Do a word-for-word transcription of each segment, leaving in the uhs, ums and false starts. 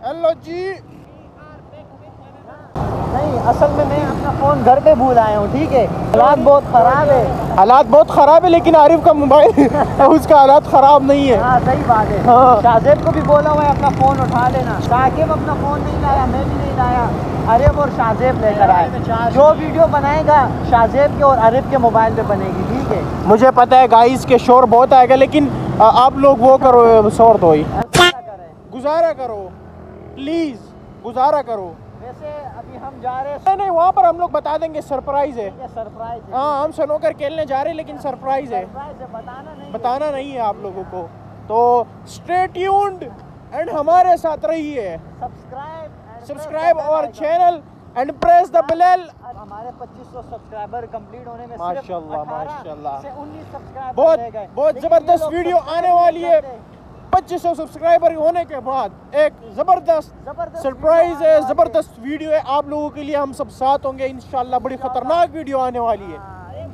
Hello जी। नहीं, असल में मैं अपना फ़ोन घर पे भूल आया हूँ, ठीक है। हालात बहुत ख़राब है। हालात बहुत ख़राब है, लेकिन आरिफ का मोबाइल उसका हालात ख़राब नहीं है। हाँ सही बात है। हाँ। शाहजेब को भी बोला हुआ है अपना फ़ोन उठा लेना। साकिब अपना फ़ोन नहीं लाया, मैं भी नहीं लाया, आरिफ और शाहजेब लेकर आए। जो वीडियो बनाएगा शाहजेब के और आरिफ के मोबाइल पे बनेगी, ठीक है। मुझे पता है गाइस के शोर बहुत आएगा, लेकिन आप लोग वो करो, शोर दो ही गुजारा करो, प्लीज़ गुजारा करो। वैसे अभी हम जा रहे हैं, नहीं नहीं, वहाँ पर हम लोग बता देंगे, सरप्राइज है। सरप्राइज है। हाँ, हम स्नूकर खेलने जा रहे हैं, लेकिन सरप्राइज है, बताना नहीं बताना नहीं है आप लोगों को। तो स्टे ट्यून्ड एंड हमारे साथ रहिए। Subscribe subscribe our channel and press the bell. हमारे पच्चीस सौ सब्सक्राइबर कंप्लीट होने में माशाल्लाह माशाल्लाह से उन्नीस सब्सक्राइबर बहुत बहुत ज़बरदस्त वीडियो आने वाली है। पच्चीस सौ सब्सक्राइबर होने के बाद एक ज़बरदस्त सरप्राइज है, ज़बरदस्त वीडियो है आप लोगों के लिए। हम सब साथ होंगे इंशाल्लाह। बड़ी खतरनाक वीडियो आने वाली है।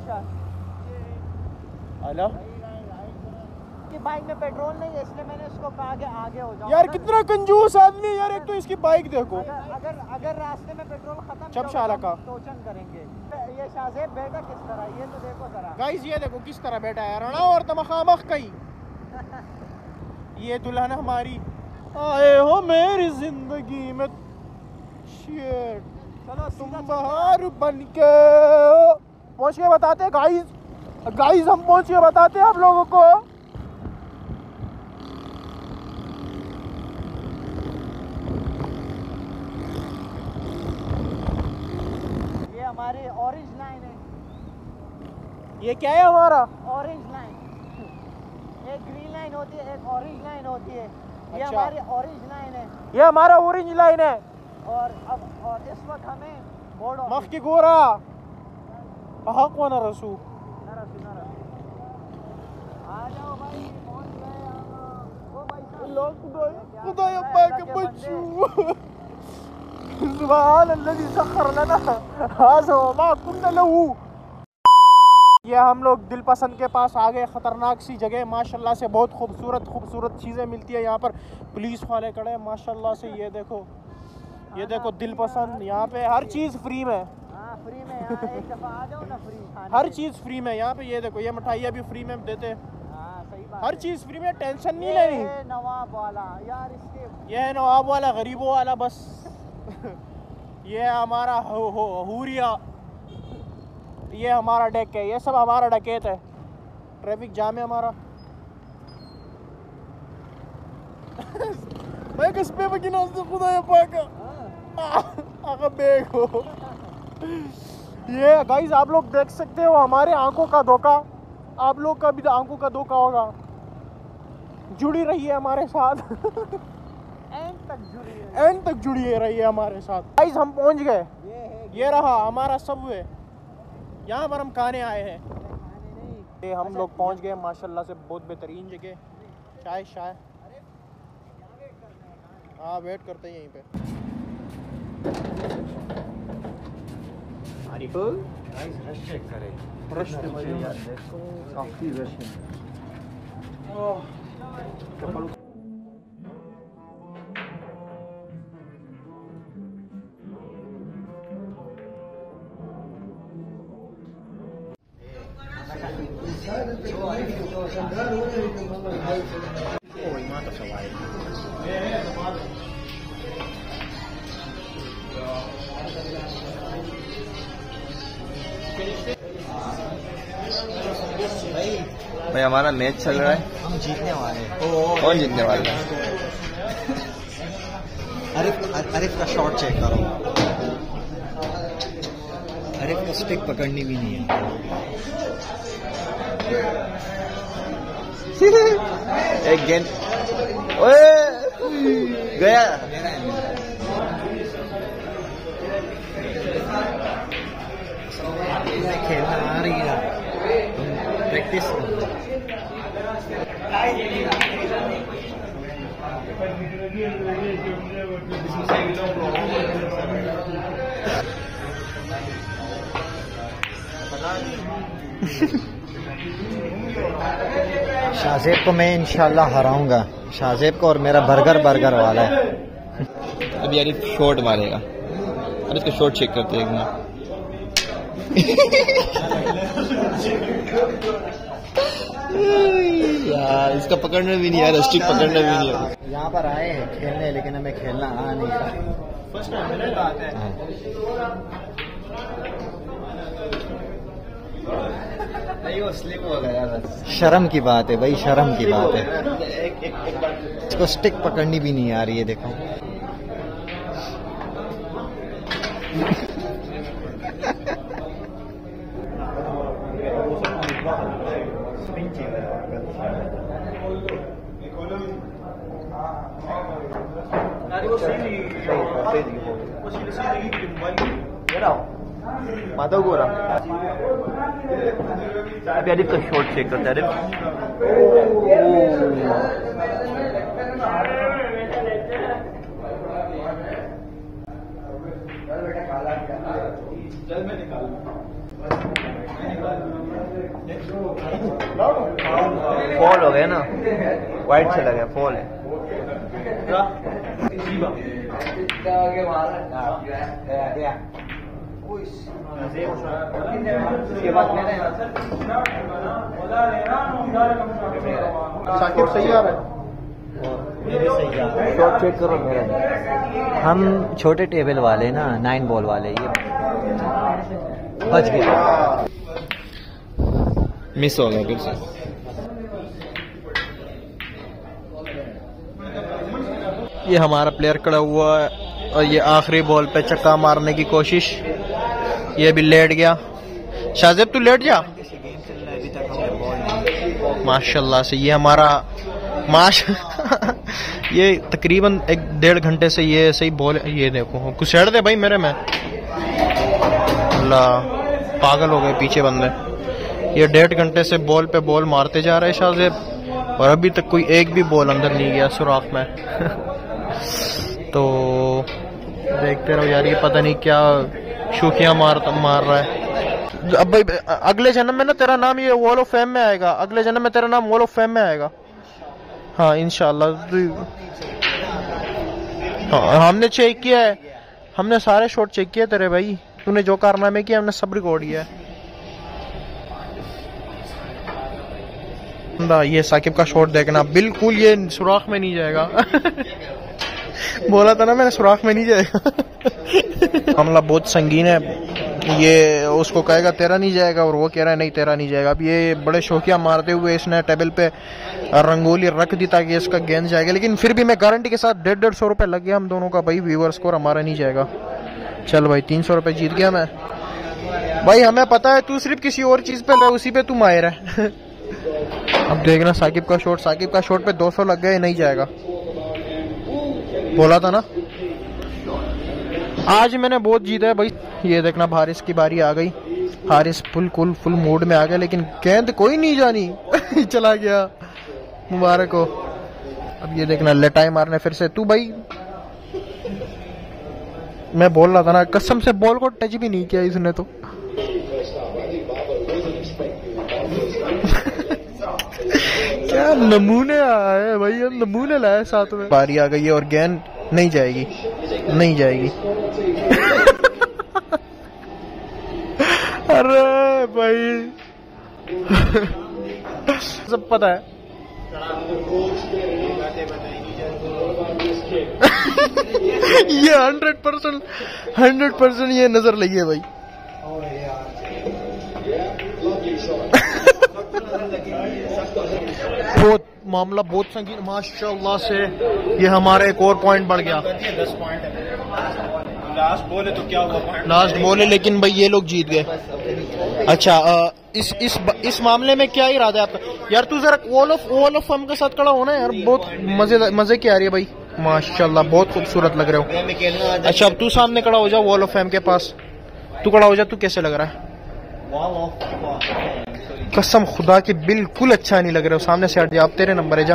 हेलो, बाइक में पेट्रोल नहीं है, इसलिए मैंने उसको कहा कि आगे हो जाओ। यार कितना कंजूस आदमी है यार। एक तो इसकी बाइक देखो। अगर अगर, अगर रास्ते में पेट्रोल खत्म चप शाला का टोचन करेंगे। ये शाहजेब बेटा किस तरह, ये तो देखो जरा गाइस, ये देखो किस तरह बैठा है रणा और तमखामख कई। ये दुल्हन हमारी आए हो मेरी जिंदगी में, चलो तुम बहार बन के। पहुंच के बताते गाइस, गाइस हम पहुंच के बताते आप लोगों को। ये हमारी ऑरेंज लाइन है। ये क्या है हमारा? Orange line. एक ग्रीन लाइन होती है, एक ऑरेंज लाइन होती है। ये अच्छा। हमारी ऑरेंज लाइन है। ये हमारा ऑरेंज लाइन है। और अब और इस वक्त हमें बोर्ड मफ की गोरा हक व न रसू। आ जाओ भाई, पहुंच गए हम। ओ भाई साहब, खुदा पाक बच्चू सुभान अल्लाह सखर लना हाज़ा मा कुन्ना लहू। ये हम लोग दिल पसंद के पास आ गए। ख़तरनाक सी जगह माशाल्लाह से, बहुत खूबसूरत खूबसूरत चीज़ें मिलती है यहाँ पर। पुलिस वाले खड़े हैं माशाल्लाह से। ये देखो, ये देखो दिल पसंद। यहाँ पे हर चीज़ फ्री में। हाँ फ्री में। यहाँ एक दफ़ा आ जाओ ना, फ्री हर चीज़ फ्री में यहाँ पे। ये देखो, ये मिठाइयाँ भी फ्री में देते। हाँ सही बात। हर चीज़ फ्री में, टेंशन नहीं लेनी। नवाब वाला यार, इसके ये है नवाब वाला, गरीबों वाला बस। ये है हमारा हो, हो, हूरिया। ये हमारा डेक है। ये सब हमारा डकैत है। ट्रैफिक जाम है हमारा। मैं किस पे बगिना से खुदा ये पाका आगे देखो। ये गाइस आप लोग देख सकते हो हमारे आंखों का धोखा। आप लोग का भी आंखों का धोखा होगा। जुड़ी रही है हमारे साथ। एंड तक जुड़ी है, एंड तक जुड़ी रही है हमारे साथ। गाइस हम पहुंच गए। ये, ये रहा हमारा सबवे। यहाँ पर हम खाने आए हैं। ये हम लोग पहुँच गए माशाल्लाह से। बहुत बेहतरीन जगह। चाय शाय हाँ वेट करते हैं यहीं पे। आरिफ रश चेक करें। रश काफी रश है। भाई हमारा मैच चल रहा है, हम जीतने वाले हैं। कौन जीतने वाला है? आरिफ आरिफ का शॉट चेक करो। आरिफ को स्टिक पकड़नी भी नहीं है। एक गेंद ओए गया। खेलना आ रही है, प्रैक्टिस शाहजेब को मैं इंशाल्लाह हराऊंगा। शाहजेब को और मेरा बर्गर बर्गर वाला है। अभी यार शॉट मारेगा। अरे इसका शॉट चेक करते हैं एक मिनट। यार इसका पकड़ना भी नहीं यार, स्टिक पकड़ना भी नहीं है। यहाँ पर आए खेलने, लेकिन हमें खेलना आ नहीं रहा। नहीं वो स्लिप हो गया बस। शर्म की बात है भाई, शर्म की बात है। इसको स्टिक पकड़नी भी नहीं आ रही है, देखो। माधव गोरा अभी अरिफ का शॉट चेक करते हैं। फॉल हो गया ना, वाइट चला गया, फॉल है। साकिब सही आ रहा है, शॉट चेक करो मेरा। हम छोटे टेबल वाले ना, नाइन बॉल वाले, ये बच गया, मिस हो गया फिर से। ये हमारा प्लेयर खड़ा हुआ है और ये आखिरी बॉल पे चक्का मारने की कोशिश, ये भी लेट गया। शाहजेब तू लेट जा। माशाल्लाह से ये हमारा माश ये तकरीबन एक डेढ़ घंटे से ये सही बॉल, ये देखो कुछ सेड़ दे भाई मेरे में। अल्लाह पागल हो गए पीछे बंदे। ये डेढ़ घंटे से बॉल पे बॉल मारते जा रहे हैं शाहजेब, और अभी तक कोई एक भी बॉल अंदर नहीं गया सुराख में। तो देखते रहो यार, ये पता नहीं क्या शुकिया मार मार रहा है। अब भाई अगले जन्म में ना तेरा नाम ये वॉल ऑफ फेम में आएगा, अगले जन्म में तेरा नाम वॉल ऑफ फेम में आएगा। हाँ इंशाल्लाह। हाँ हमने चेक किया है, हमने सारे शॉट चेक किए तेरे भाई, तूने जो कारनामे किया हमने सब रिकॉर्ड किया है। ये साकिब का शॉट देखना, बिल्कुल ये सुराख में नहीं जाएगा। बोला था ना मैंने, सुराख में नहीं जाएगा। हमला बहुत संगीन है, ये उसको कहेगा तेरा नहीं जाएगा और वो कह रहा है नहीं तेरा नहीं जाएगा। अब ये बड़े शौकिया मारते हुए इसने टेबल पे रंगोली रख दी ताकि इसका गेंद जाएगा, लेकिन फिर भी मैं गारंटी के साथ डेढ़ डेढ़ सौ रुपये लग गया हम दोनों का भाई। व्यूअर स्कोर हमारा नहीं जाएगा। चल भाई तीन सौ रुपये जीत गया मैं भाई। हमें पता है तू सिर्फ किसी और चीज पे उसी पे तू माहिर है। अब देखना साकिब का शॉट, साकिब का शॉट पे दो सौ लग गए, नहीं जाएगा। बोला था ना आज मैंने बहुत जीता है भाई। ये देखना हारिस की बारी आ गई, Haris full cool full mood में आ गया, लेकिन गेंद कोई नहीं जानी। चला गया, मुबारक हो। अब ये देखना लेटाई मारने फिर से तू भाई। मैं बोल रहा था ना, कसम से बॉल को टच भी नहीं किया इसने तो। क्या नमूने आए भाई, नमूने लाए साथ में। बारी आ गई है और गेंद नहीं जाएगी, नहीं जाएगी। अरे भाई सब पता है। ये हंड्रेड परसेंट हंड्रेड परसेंट ये नजर लगी है भाई। बहुत मामला बहुत संगीन माशाल्लाह से। ये हमारा एक और पॉइंट बढ़ गया। दस पॉइंट है, लास्ट बॉल है तो क्या हुआ पॉइंट? लास्ट बॉल है, लेकिन भाई ये लोग जीत गए। अच्छा आ, इस इस इस मामले में क्या इरादा है आपका? यार तू जरा wall of wall of fame के साथ खड़ा होना यार, बहुत मजे मजे की आ रही है भाई। माशाल्लाह बहुत खूबसूरत लग रहे हो। अच्छा अब तू सामने खड़ा हो जा वॉल ऑफ फेम के पास, तू खड़ा हो जा। तू कैसे लग रहा है? कसम खुदा की बिल्कुल अच्छा नहीं लग रहा है। सामने से हट जा, अब तेरे नंबर है, जा।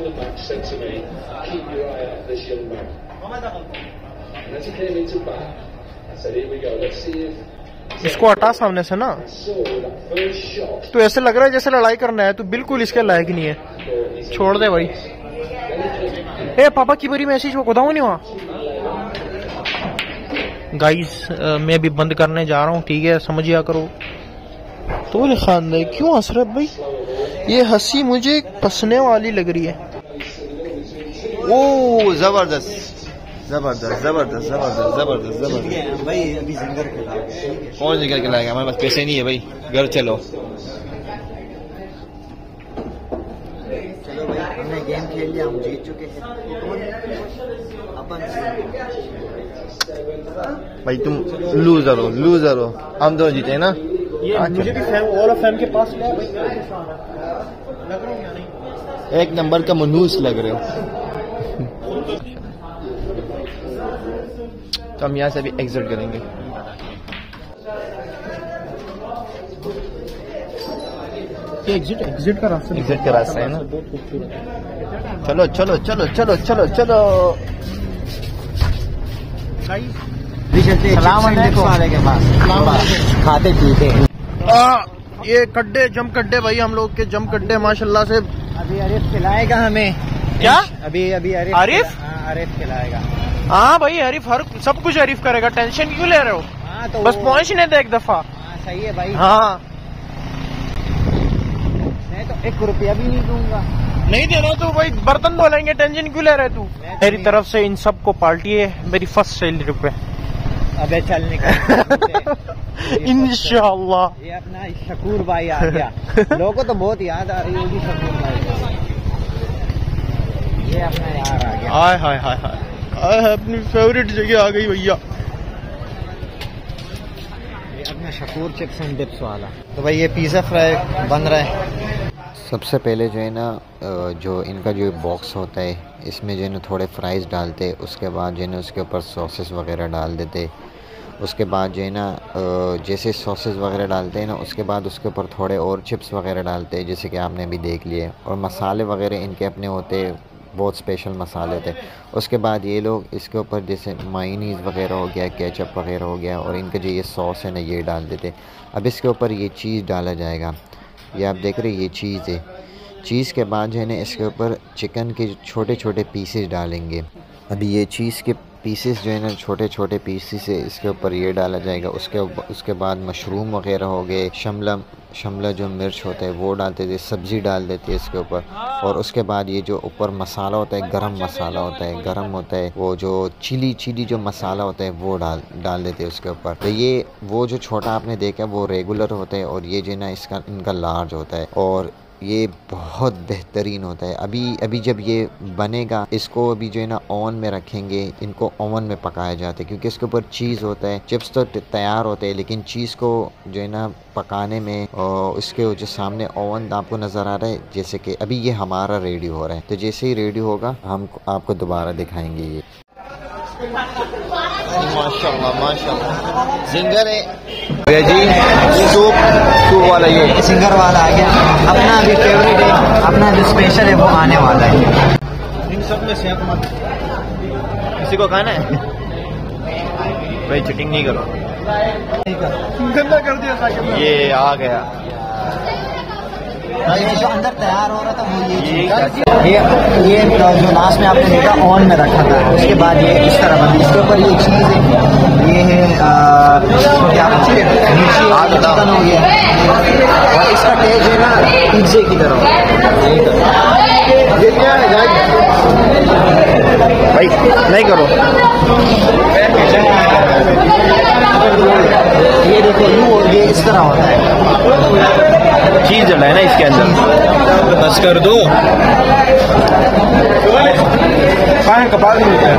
इसको हटा सामने से ना। तू ऐसे लग रहा है जैसे लड़ाई करना है, तू बिल्कुल इसके लायक नहीं है। छोड़ दे भाई। ए पापा की बड़ी मैसेज वो खुदा नहीं हुआ। गाइस मैं भी बंद करने जा रहा हूँ, ठीक है, समझिया करो। तो खानदान क्यों हंस रहे भाई? ये हंसी मुझे पसने वाली लग रही है। ओ जबरदस्त जबरदस्त जबरदस्त जबरदस्त जबरदस्त जबरदस्त भाई अभी जिंगर खिलाएगा। कौन जिंगर खिलाएगा? हमारे पास पैसे नहीं है भाई, घर चलो। चलो भाई हमने गेम खेल लिया, हम जीत चुके हैं। अपन भाई तुम लूजर हो, लूजर हो। हम दोनों जीते हैं ना। ये मुझे भी फैम ऑल ऑफ फैम के पास ले भाई, लग रहा हूँ या नहीं? एक नंबर का मनूस लग रहे हो। तो हम यहाँ से भी एग्जिट करेंगे। ये एग्जिट एग्जिट का रास्ता एग्जिट का रास्ता है ना। बहुत खूबसूरत है। चलो चलो चलो चलो चलो चलो। सलाम वाले के पास खाते पीते। आ, ये कड्डे जम कड्डे भाई, हम लोग के जम कड्डे माशाल्लाह से। अभी आरिफ खिलाएगा हमें। क्या? अभी अभी आरिफ आरिफ? हाँ, आरिफ खिलाएगा। हाँ भाई आरिफ हर सब कुछ आरिफ करेगा, टेंशन क्यों ले रहे हो? हाँ तो बस वो- पहुंचने दे एक दफा। हाँ सही है भाई। हाँ मैं तो एक रुपया भी नहीं दूंगा। नहीं देना तो भाई बर्तन धोलेंगे, टेंशन क्यों ले रहे तू? मेरी तरफ से इन सबको पार्टी है, मेरी फर्स्ट सैलरी पे। अबे चल निकल। इंशाल्लाह। ये अपना शकूर भाई आ गया। लोगों को तो बहुत याद आ रही होगी शकूर भाई। ये अपना यार आ गया। हाय हाय हाय हाय हाय, अपनी फेवरेट जगह आ गई भैया। ये अपना शकूर चिप्स एंड डिप्स वाला। तो भाई ये पिज़्ज़ा फ्राई बन रहा है। सबसे पहले जो है ना जो इनका जो बॉक्स होता है इसमें जो है ना थोड़े फ्राइज़ डालते, उसके बाद जो है ना उसके ऊपर सॉसेस वगैरह डाल देते। उसके बाद जो है ना जैसे सॉसेस वगैरह डालते हैं ना, उसके बाद उसके ऊपर थोड़े और चिप्स वगैरह डालते हैं, जैसे कि आपने अभी देख लिए। और मसाले वगैरह इनके अपने होते, बहुत स्पेशल मसाले होते। उसके बाद ये लोग इसके ऊपर जैसे मायोनीज़ वगैरह हो गया, केचप वगैरह हो गया, और इनका जो ये सॉस है ना ये डाल देते। अब इसके ऊपर ये चीज़ डाला जाएगा, ये आप देख रहे हैं ये चीज़ है। चीज़ के बाद जो है ना इसके ऊपर चिकन के छोटे छोटे पीसेस डालेंगे। अभी ये चीज़ के पीसेस जो है ना छोटे छोटे पीसेस है, इसके ऊपर ये डाला जाएगा। उसके उसके बाद मशरूम वगैरह हो गए, शिमला शिमला जो मिर्च होता है वो डालते थे, सब्ज़ी डाल देते हैं इसके ऊपर। और उसके बाद ये जो ऊपर मसाला होता है, गरम मसाला होता है, गरम होता है वो जो चिली चिली जो मसाला होता है वो डाल डाल देते हैं उसके ऊपर। तो ये वो जो छोटा आपने देखा वो रेगुलर होता है, और ये जो है ना इसका इनका लार्ज होता है, और ये बहुत बेहतरीन होता है। अभी अभी जब ये बनेगा इसको अभी जो है ना ओवन में रखेंगे, इनको ओवन में पकाया जाता है, क्योंकि इसके ऊपर चीज़ होता है। चिप्स तो तैयार होते हैं, लेकिन चीज़ को जो है ना पकाने में, और उसके जो सामने ओवन आपको नज़र आ रहा है, जैसे कि अभी ये हमारा रेडी हो रहा है, तो जैसे ही रेडी होगा हम आपको दोबारा दिखाएंगे। ये माशाल्लाह माशाल्लाह जिंगर है भैया जी। सूप सूप वाला ये सिंगर वाला आ गया। अपना अभी फेवरेट है, अपना जो स्पेशल है वो आने वाला है। इन सब में सेहतमंद किसी को खाना है भाई? चिटिंग नहीं करो, गंदा कर दिया साकिब। ये आ गया। ये जो अंदर तैयार हो रहा था वो ये चीज़, ये ये जो लास्ट में आपने देखा ऑन में रखा था, उसके बाद ये इस तरह बना। इसके ऊपर ये चीज़ है, ये है आ, क्या बोलते हैं, नीचे आलू चिकन हो गया, और इसका टेस्ट है ना पिज्जे की तरह होता है। ये क्या है भाई? नहीं करो। ये देखो यूँ, और ये इस तरह होता है। चीज़ डला है ना इसके अंदर, बस कर दो। कपाल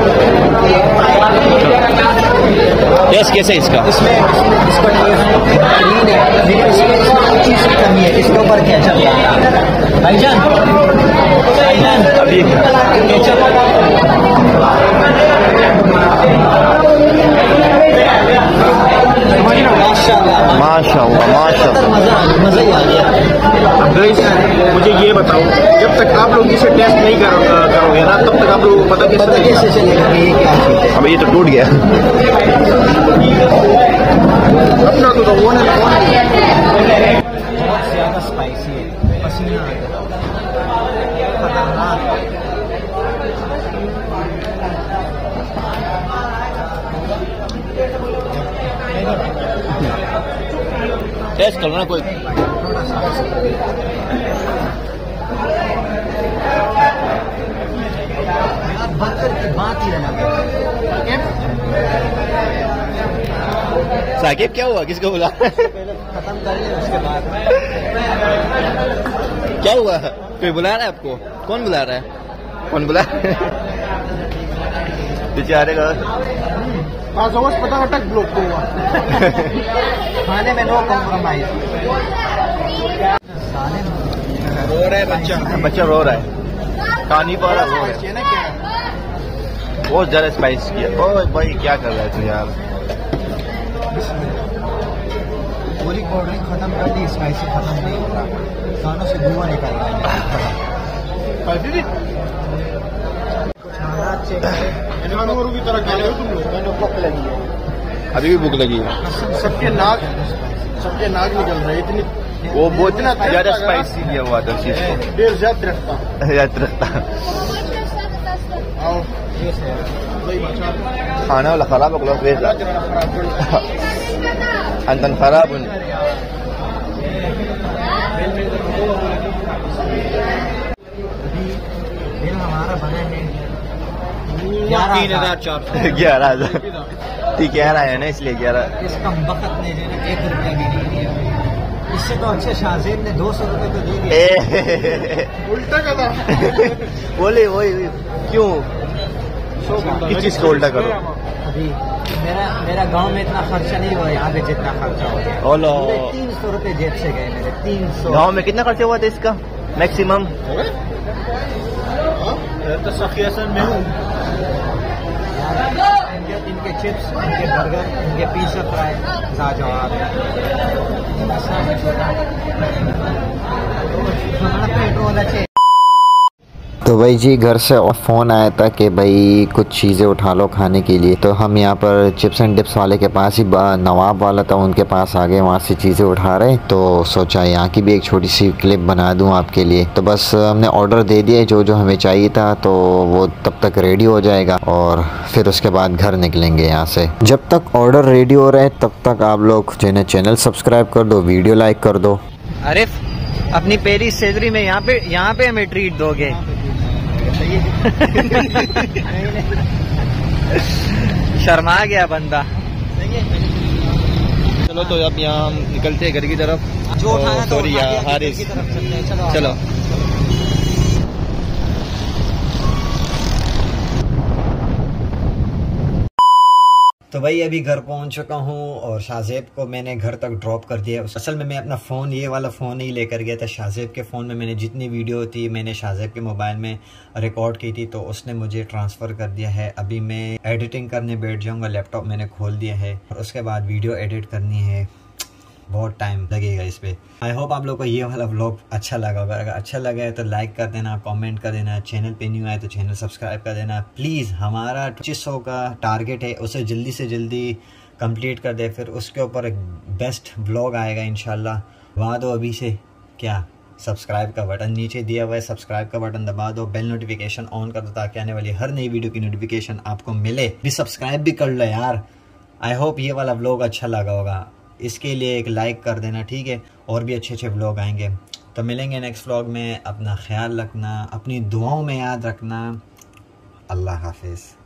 टेस्ट कैसे है इसका? इसमें इसका टेस्ट क्लीन है, लेकिन इसमें इसमें एक चीज़ की कमी है, इसके ऊपर केचप है भाईजान। भाईजान अभी केचप माशाल्लाह माशाल्लाह माशाल्लाह मजा मजा ही आ गया। मुझे ये बताओ, जब तक आप लोग इसे टेस्ट नहीं करो, करोगे ना, तब तक आप लोगों को पता पता कैसे कैसे चलेगा कि ये क्या चीज़ है? अब ये तो टूट गया। अपना तो वो ना बहुत ज़्यादा स्पाइसी है, पसीना आ गया, खतरनाक। टेस्ट करो ना कोई। बात ही साकिब क्या हुआ, किसको बुला? खत्म कर ले उसके बाद क्या हुआ, कोई बुला रहा है आपको? कौन बुला रहा है? कौन बुला बेचारे का पता अटक ब्लॉक हुआ। खाने में नो कॉम्प्रोमाइज। रो रहा है बच्चा, बच्चा रो रहा है, कहानी पर रो रहा है, बहुत ज्यादा स्पाइस किया। ओ भाई क्या कर रहा है तू यार? पूरी कोल्ड ड्रिंक खत्म कर दी, स्पाइसी खत्म नहीं हो रहा, खानों से धुआं निकल रहा है। कुछ हालात चेक करें की तरह खा रहे हो तुम लोग। मैंने भूख लगी है, अभी भी भूख लगी है। सबके नाक सबके नाक निकल रहे इतनी। वो बहुत ज्यादा स्पाइसी किया हुआ था चीज को, देर ज्यादा रखता याद रखता। आओ खाना वाला खराब हो गया, वेज अंतन खराब हो। बिल हमारा बना है तीन हजार चार सौ ग्यारह हजार ठीक कह रहा है ना, इसलिए ग्यारह। इसका वक्त ने जो है एक रुपया भी नहीं दिया। इससे तो अच्छे शाहजेब ने दो सौ रुपये तो दे दिए। उल्टा का था। बोले वही क्यों, किस चीज को उल्टा करो? अभी मेरा मेरा गांव में इतना खर्चा नहीं हुआ, यहाँ पे जितना खर्चा हो गया। ओलो, तीन सौ रुपये जेब से गए मेरे, तीन सौ। गाँव में कितना खर्चा हुआ था इसका मैक्सिमम? तो सखियासन में हूँ। इनके इनके चिप्स, इनके बर्गर, इनके पिज़्ज़ा फ्राई लाजवाब। हमारा पेट्रोल अच्छे। तो भाई जी घर से फ़ोन आया था कि भाई कुछ चीज़ें उठा लो खाने के लिए। तो हम यहाँ पर चिप्स एंड डिप्स वाले के पास ही, नवाब वाला था उनके पास आ गए, वहाँ से चीज़ें उठा रहे। तो सोचा यहाँ की भी एक छोटी सी क्लिप बना दूँ आपके लिए। तो बस हमने ऑर्डर दे दिया जो जो हमें चाहिए था, तो वो तब तक रेडी हो जाएगा और फिर उसके बाद घर निकलेंगे यहाँ से। जब तक ऑर्डर रेडी हो रहा है तब तक आप लोग जो है चैनल सब्सक्राइब कर दो, वीडियो लाइक कर दो। अरे अपनी पहली सैलरी में यहाँ पे यहाँ पे हमें ट्रीट दोगे? शर्मा गया बंदा। चलो तो अब यहाँ हम निकलते हैं घर की तरफ। जो उठाना था सॉरी उठा के हारिस, घर की तरफ चलते हैं। चलो चलो। तो भाई अभी घर पहुंच चुका हूं और शाहजेब को मैंने घर तक ड्रॉप कर दिया। असल में मैं अपना फ़ोन, ये वाला फ़ोन ही लेकर गया था। शाहजेब के फ़ोन में मैंने जितनी वीडियो थी मैंने शाहजेब के मोबाइल में रिकॉर्ड की थी, तो उसने मुझे ट्रांसफ़र कर दिया है। अभी मैं एडिटिंग करने बैठ जाऊंगा, लैपटॉप मैंने खोल दिया है और उसके बाद वीडियो एडिट करनी है। बहुत टाइम लगेगा इस पे। आई होप आप लोग को ये वाला व्लॉग अच्छा लगा होगा। अगर अच्छा लगा है तो लाइक कर देना, कमेंट कर देना, चैनल पे न्यू आए तो चैनल सब्सक्राइब कर देना प्लीज़। हमारा पच्चीस सौ का टारगेट है, उसे जल्दी से जल्दी कंप्लीट कर दे, फिर उसके ऊपर एक बेस्ट व्लॉग आएगा इंशाल्लाह। दबा दो अभी से क्या, सब्सक्राइब का बटन नीचे दिया हुआ है, सब्सक्राइब का बटन दबा दो, बेल नोटिफिकेशन ऑन कर दो ताकि आने वाली हर नई वीडियो की नोटिफिकेशन आपको मिले। भी सब्सक्राइब भी कर लो यार। आई होप ये वाला व्लॉग अच्छा लगा होगा, इसके लिए एक लाइक कर देना, ठीक है। और भी अच्छे अच्छे व्लॉग आएंगे। तो मिलेंगे नेक्स्ट व्लॉग में। अपना ख्याल रखना, अपनी दुआओं में याद रखना। अल्लाह हाफिज़।